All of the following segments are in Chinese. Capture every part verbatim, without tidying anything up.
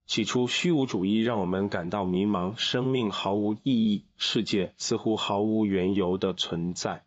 起初，虚无主义让我们感到迷茫，生命毫无意义，世界似乎毫无缘由的存在。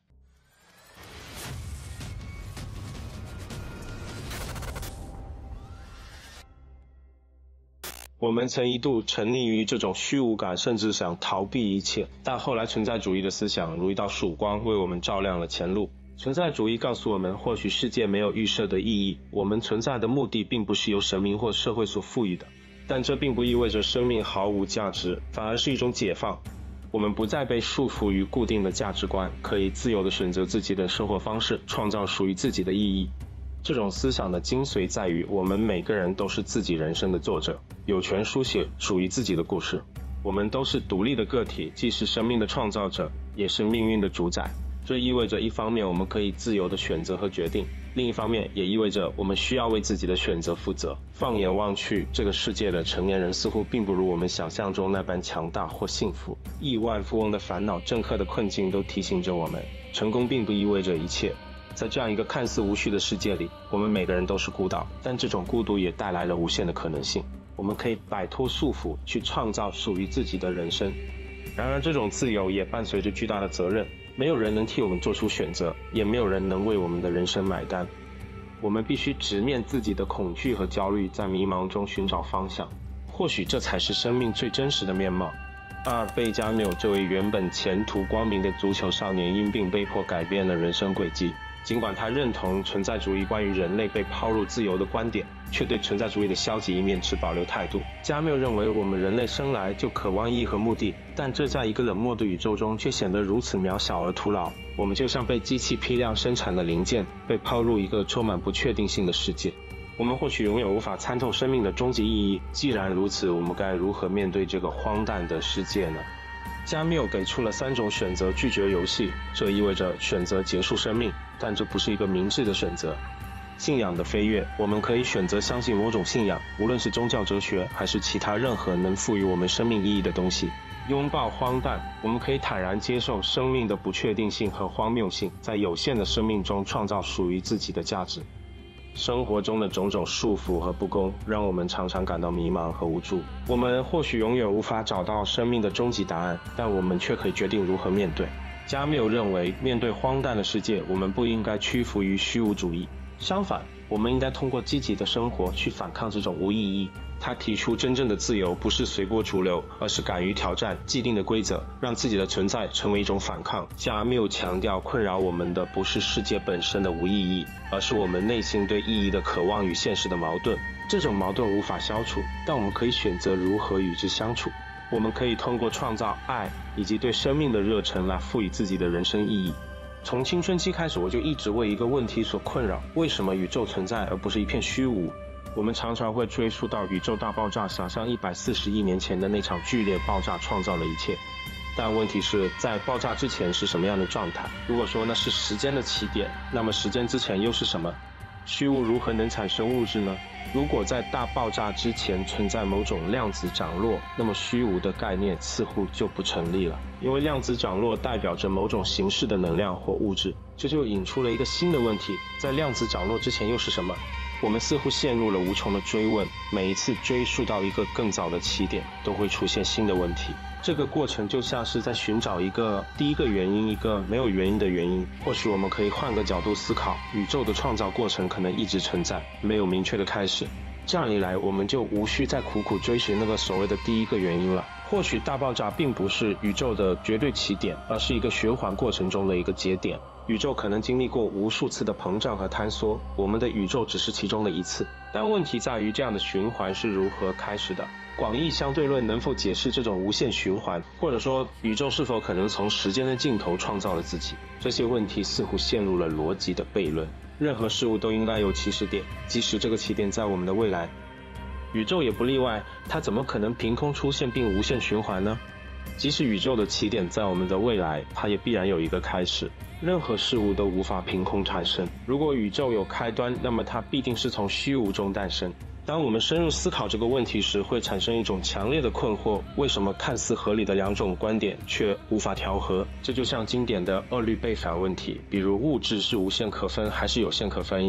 我们曾一度沉溺于这种虚无感，甚至想逃避一切，但后来存在主义的思想如一道曙光，为我们照亮了前路。存在主义告诉我们，或许世界没有预设的意义，我们存在的目的并不是由神明或社会所赋予的，但这并不意味着生命毫无价值，反而是一种解放。我们不再被束缚于固定的价值观，可以自由地选择自己的生活方式，创造属于自己的意义。这种思想的精髓在于，我们每个人都是自己人生的作者，有权书写属于自己的故事。我们都是独立的个体，既是生命的创造者，也是命运的主宰。这意味着一方面我们可以自由地选择和决定，另一方面也意味着我们需要为自己的选择负责。放眼望去，这个世界的成年人似乎并不如我们想象中那般强大或幸福。亿万富翁的烦恼、政客的困境都提醒着我们，成功并不意味着一切。在这样一个看似无序的世界里，我们每个人都是孤岛，但这种孤独也带来了无限的可能性。我们可以摆脱束缚，去创造属于自己的人生。然而，这种自由也伴随着巨大的责任，没有人能替我们做出选择，也没有人能为我们的人生买单。我们必须直面自己的恐惧和焦虑，在迷茫中寻找方向。或许这才是生命最真实的面貌。阿尔贝加缪这位原本前途光明的足球少年，因病被迫改变了人生轨迹。尽管他认同存在主义关于人类被抛入自由的观点，却对存在主义的消极一面持保留态度。加缪认为，我们人类生来就渴望意义和目的，但这在一个冷漠的宇宙中却显得如此渺小而徒劳。我们就像被机器批量生产的零件，被抛入一个充满不确定性的世界。我们或许永远无法参透生命的终极意义。既然如此，我们该如何面对这个荒诞的世界呢？加缪给出了三种选择：拒绝游戏，这意味着选择结束生命，但这不是一个明智的选择；信仰的飞跃，我们可以选择相信某种信仰，无论是宗教、哲学，还是其他任何能赋予我们生命意义的东西。拥抱荒诞，我们可以坦然接受生命的不确定性和荒谬性，在有限的生命中创造属于自己的价值。生活中的种种束缚和不公，让我们常常感到迷茫和无助。我们或许永远无法找到生命的终极答案，但我们却可以决定如何面对。加缪认为，面对荒诞的世界，我们不应该屈服于虚无主义，相反，我们应该通过积极的生活去反抗这种无意义。他提出，真正的自由不是随波逐流，而是敢于挑战既定的规则，让自己的存在成为一种反抗。加缪强调，困扰我们的不是世界本身的无意义，而是我们内心对意义的渴望与现实的矛盾。这种矛盾无法消除，但我们可以选择如何与之相处。我们可以通过创造爱以及对生命的热忱来赋予自己的人生意义。从青春期开始，我就一直为一个问题所困扰：为什么宇宙存在而不是一片虚无？我们常常会追溯到宇宙大爆炸，想象一百四十亿年前的那场剧烈爆炸创造了一切。但问题是，在爆炸之前是什么样的状态？如果说那是时间的起点，那么时间之前又是什么？虚无如何能产生物质呢？如果在大爆炸之前存在某种量子涨落，那么虚无的概念似乎就不成立了，因为量子涨落代表着某种形式的能量或物质。这就引出了一个新的问题：在量子涨落之前又是什么？我们似乎陷入了无穷的追问，每一次追溯到一个更早的起点，都会出现新的问题。这个过程就像是在寻找一个第一个原因，一个没有原因的原因。或许我们可以换个角度思考，宇宙的创造过程可能一直存在，没有明确的开始。这样一来，我们就无需再苦苦追寻那个所谓的第一个原因了。或许大爆炸并不是宇宙的绝对起点，而是一个循环过程中的一个节点。宇宙可能经历过无数次的膨胀和坍缩，我们的宇宙只是其中的一次。但问题在于，这样的循环是如何开始的？广义相对论能否解释这种无限循环？或者说，宇宙是否可能从时间的尽头创造了自己？这些问题似乎陷入了逻辑的悖论。任何事物都应该有起始点，即使这个起点在我们的未来。宇宙也不例外，它怎么可能凭空出现并无限循环呢？即使宇宙的起点在我们的未来，它也必然有一个开始。任何事物都无法凭空产生。如果宇宙有开端，那么它必定是从虚无中诞生。当我们深入思考这个问题时，会产生一种强烈的困惑：为什么看似合理的两种观点却无法调和？这就像经典的二律背反问题，比如物质是无限可分还是有限可分一样。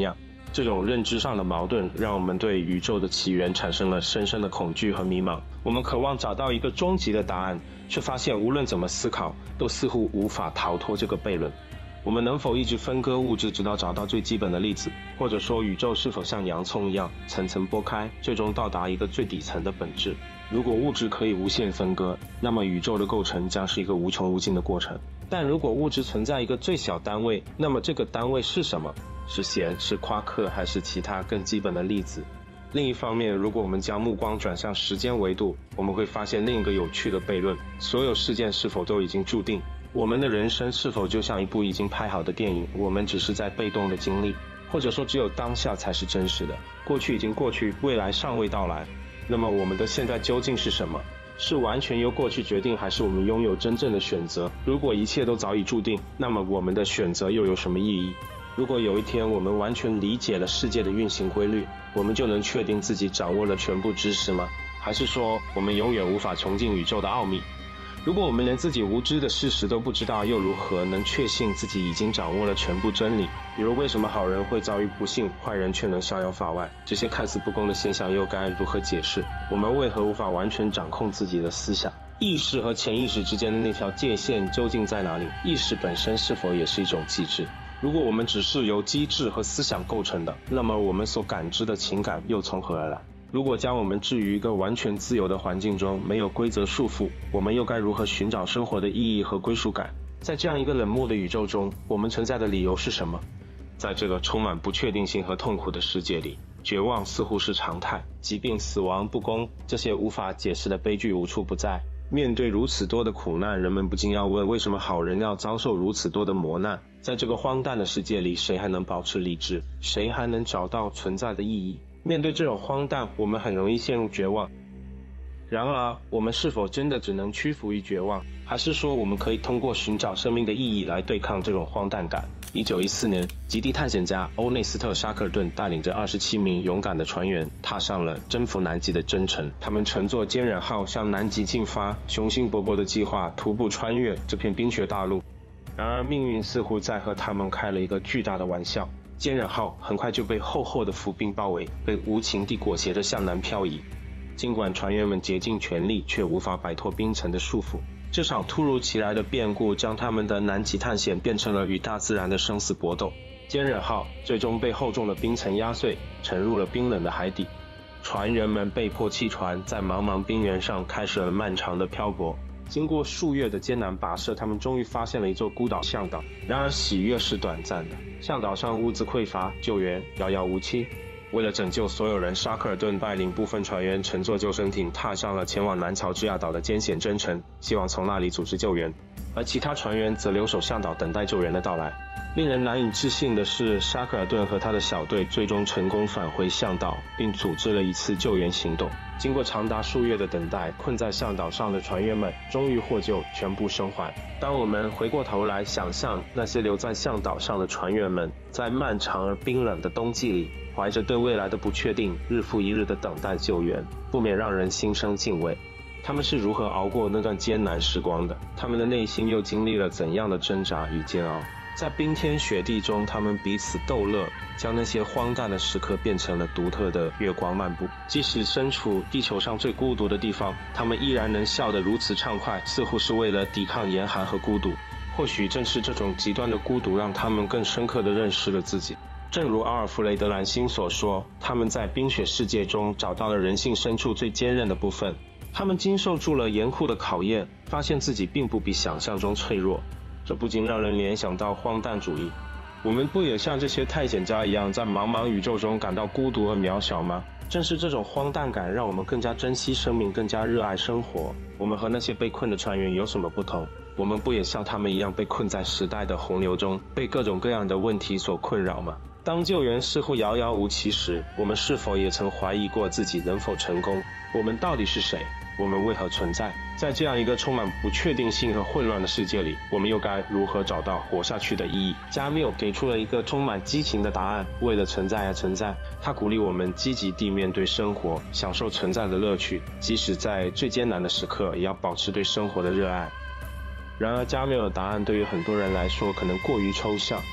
这种认知上的矛盾让我们对宇宙的起源产生了深深的恐惧和迷茫。我们渴望找到一个终极的答案，却发现无论怎么思考，都似乎无法逃脱这个悖论。我们能否一直分割物质，直到找到最基本的粒子？或者说，宇宙是否像洋葱一样层层剥开，最终到达一个最底层的本质？如果物质可以无限分割，那么宇宙的构成将是一个无穷无尽的过程。但如果物质存在一个最小单位，那么这个单位是什么？是弦，是夸克，还是其他更基本的粒子？另一方面，如果我们将目光转向时间维度，我们会发现另一个有趣的悖论：所有事件是否都已经注定？我们的人生是否就像一部已经拍好的电影，我们只是在被动的经历？或者说，只有当下才是真实的，过去已经过去，未来尚未到来。那么我们的现在究竟是什么？是完全由过去决定，还是我们拥有真正的选择？如果一切都早已注定，那么我们的选择又有什么意义？如果有一天我们完全理解了世界的运行规律，我们就能确定自己掌握了全部知识吗？还是说我们永远无法穷尽宇宙的奥秘？如果我们连自己无知的事实都不知道，又如何能确信自己已经掌握了全部真理？比如，为什么好人会遭遇不幸，坏人却能逍遥法外？这些看似不公的现象又该如何解释？我们为何无法完全掌控自己的思想？意识和潜意识之间的那条界限究竟在哪里？意识本身是否也是一种机制？如果我们只是由机制和思想构成的，那么我们所感知的情感又从何而来？如果将我们置于一个完全自由的环境中，没有规则束缚，我们又该如何寻找生活的意义和归属感？在这样一个冷漠的宇宙中，我们存在的理由是什么？在这个充满不确定性和痛苦的世界里，绝望似乎是常态，疾病、死亡、不公，这些无法解释的悲剧无处不在。面对如此多的苦难，人们不禁要问，为什么好人要遭受如此多的磨难？在这个荒诞的世界里，谁还能保持理智？谁还能找到存在的意义？面对这种荒诞，我们很容易陷入绝望。然而，我们是否真的只能屈服于绝望，还是说我们可以通过寻找生命的意义来对抗这种荒诞感？一九一四年，极地探险家欧内斯特·沙克尔顿带领着二十七名勇敢的船员踏上了征服南极的征程。他们乘坐坚忍号向南极进发，雄心勃勃的计划徒步穿越这片冰雪大陆。然而，命运似乎在和他们开了一个巨大的玩笑。坚忍号很快就被厚厚的浮冰包围，被无情地裹挟着向南漂移。尽管船员们竭尽全力，却无法摆脱冰层的束缚。这场突如其来的变故将他们的南极探险变成了与大自然的生死搏斗。坚忍号最终被厚重的冰层压碎，沉入了冰冷的海底。船员们被迫弃船，在茫茫冰原上开始了漫长的漂泊。经过数月的艰难跋涉，他们终于发现了一座孤岛向导。然而喜悦是短暂的，向导上物资匮乏，救援遥遥无期。为了拯救所有人，沙克尔顿带领部分船员乘坐救生艇踏上了前往南乔治亚岛的艰险征程，希望从那里组织救援。而其他船员则留守向岛，等待救援的到来。令人难以置信的是，沙克尔顿和他的小队最终成功返回向导，并组织了一次救援行动。经过长达数月的等待，困在向导上的船员们终于获救，全部生还。当我们回过头来想象那些留在向导上的船员们，在漫长而冰冷的冬季里，怀着对未来的不确定，日复一日的等待救援，不免让人心生敬畏。他们是如何熬过那段艰难时光的？他们的内心又经历了怎样的挣扎与煎熬？在冰天雪地中，他们彼此逗乐，将那些荒诞的时刻变成了独特的月光漫步。即使身处地球上最孤独的地方，他们依然能笑得如此畅快，似乎是为了抵抗严寒和孤独。或许正是这种极端的孤独，让他们更深刻地认识了自己。正如阿尔弗雷德·兰辛所说，他们在冰雪世界中找到了人性深处最坚韧的部分。他们经受住了严酷的考验，发现自己并不比想象中脆弱。这不禁让人联想到荒诞主义。我们不也像这些探险家一样，在茫茫宇宙中感到孤独和渺小吗？正是这种荒诞感，让我们更加珍惜生命，更加热爱生活。我们和那些被困的船员有什么不同？我们不也像他们一样，被困在时代的洪流中，被各种各样的问题所困扰吗？当救援似乎遥遥无期时，我们是否也曾怀疑过自己能否成功？我们到底是谁？我们为何存在？在这样一个充满不确定性和混乱的世界里，我们又该如何找到活下去的意义？加缪给出了一个充满激情的答案：为了存在而存在。他鼓励我们积极地面对生活，享受存在的乐趣，即使在最艰难的时刻，也要保持对生活的热爱。然而，加缪的答案对于很多人来说可能过于抽象。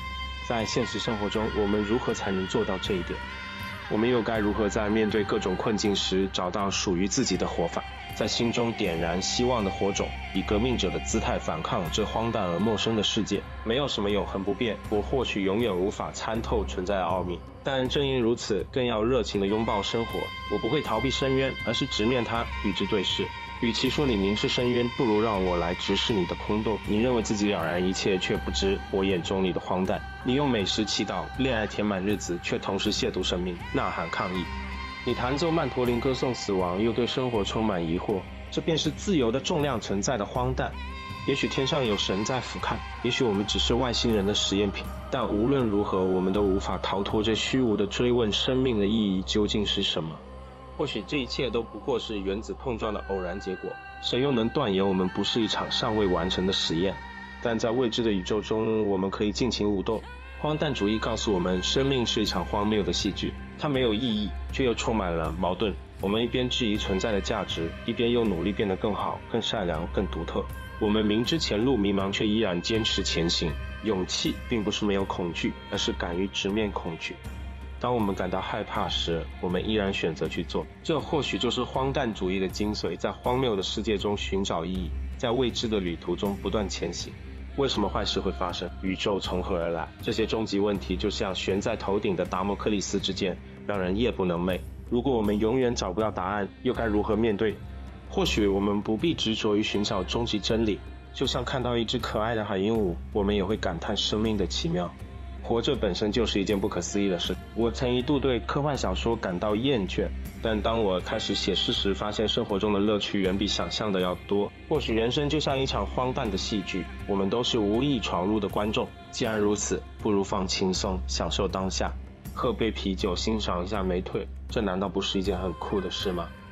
在现实生活中，我们如何才能做到这一点？我们又该如何在面对各种困境时，找到属于自己的活法，在心中点燃希望的火种，以革命者的姿态反抗这荒诞而陌生的世界？没有什么永恒不变，我或许永远无法参透存在的奥秘，但正因如此，更要热情地拥抱生活。我不会逃避深渊，而是直面它，与之对视。与其说你凝视深渊，不如让我来直视你的空洞。你认为自己了然一切，却不知我眼中你的荒诞。你用美食祈祷，恋爱填满日子，却同时亵渎生命，呐喊抗议。你弹奏曼陀林歌颂死亡，又对生活充满疑惑，这便是自由的重量存在的荒诞。也许天上有神在俯瞰，也许我们只是外星人的实验品，但无论如何，我们都无法逃脱这虚无的追问：生命的意义究竟是什么？或许这一切都不过是原子碰撞的偶然结果，谁又能断言我们不是一场尚未完成的实验？但在未知的宇宙中，我们可以尽情舞动。荒诞主义告诉我们，生命是一场荒谬的戏剧，它没有意义，却又充满了矛盾。我们一边质疑存在的价值，一边又努力变得更好、更善良、更独特。我们明知前路迷茫，却依然坚持前行。勇气并不是没有恐惧，而是敢于直面恐惧。当我们感到害怕时，我们依然选择去做。这或许就是荒诞主义的精髓，在荒谬的世界中寻找意义，在未知的旅途中不断前行。为什么坏事会发生？宇宙从何而来？这些终极问题就像悬在头顶的达摩克利斯之剑，让人夜不能寐。如果我们永远找不到答案，又该如何面对？或许我们不必执着于寻找终极真理，就像看到一只可爱的海鹦鹉，我们也会感叹生命的奇妙。活着本身就是一件不可思议的事。我曾一度对科幻小说感到厌倦，但当我开始写诗时，发现生活中的乐趣远比想象的要多。或许人生就像一场荒诞的戏剧，我们都是无意闯入的观众。既然如此，不如放轻松，享受当下，喝杯啤酒，欣赏一下美腿，这难道不是一件很酷的事吗？